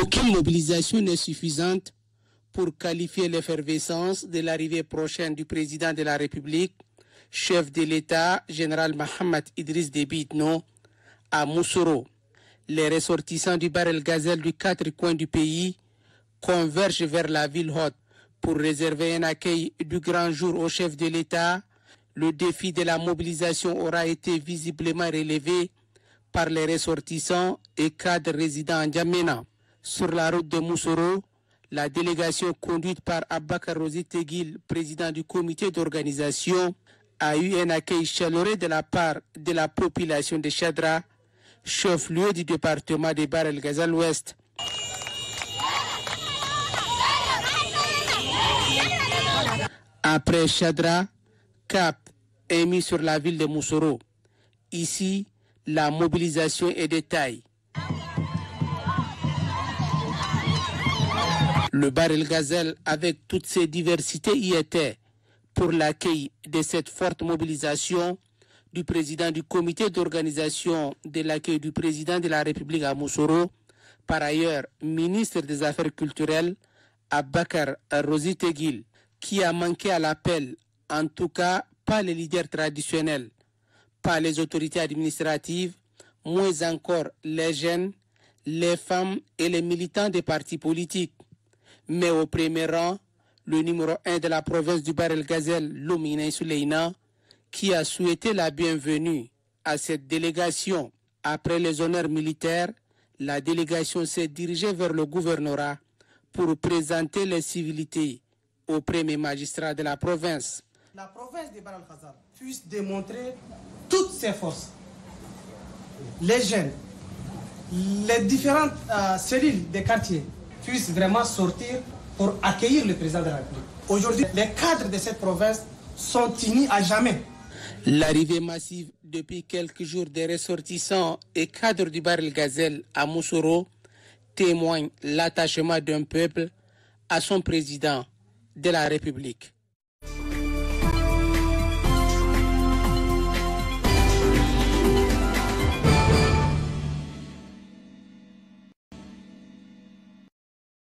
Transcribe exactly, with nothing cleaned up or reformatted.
Aucune mobilisation n'est suffisante pour qualifier l'effervescence de l'arrivée prochaine du président de la République, chef de l'État, général Mohamed Idriss Déby Itno, à Moussoro. Les ressortissants du Bahr el Ghazal du quatre coins du pays convergent vers la ville haute pour réserver un accueil du grand jour au chef de l'État. Le défi de la mobilisation aura été visiblement relevé par les ressortissants et cadres résidents en N'Djamena. Sur la route de Moussoro, la délégation conduite par Abakar Rozi Teguil, président du comité d'organisation, a eu un accueil chaleureux de la part de la population de Chadra, chef-lieu du département de Bahr el Ghazal Ouest. Après Chadra, cap est mis sur la ville de Moussoro. Ici, la mobilisation est de taille. Le Bahr el Ghazal, avec toutes ses diversités, y était pour l'accueil de cette forte mobilisation du président du comité d'organisation de l'accueil du président de la République à Moussoro, par ailleurs ministre des Affaires culturelles, Abakar Rozi Teguil, qui a manqué à l'appel, en tout cas pas les leaders traditionnels, pas les autorités administratives, moins encore les jeunes, les femmes et les militants des partis politiques. Mais au premier rang, le numéro un de la province du Bahr el Ghazal, Lumine Souleina, qui a souhaité la bienvenue à cette délégation. Après les honneurs militaires, la délégation s'est dirigée vers le gouvernorat pour présenter les civilités au premier magistrat de la province. La province de Bahr el Ghazal puisse démontrer toutes ses forces. Les jeunes, les différentes euh, cellules des quartiers puissent vraiment sortir pour accueillir le président de la République. Aujourd'hui, les cadres de cette province sont unis à jamais. L'arrivée massive depuis quelques jours des ressortissants et cadres du Bahr el Ghazal à Moussoro témoigne l'attachement d'un peuple à son président de la République.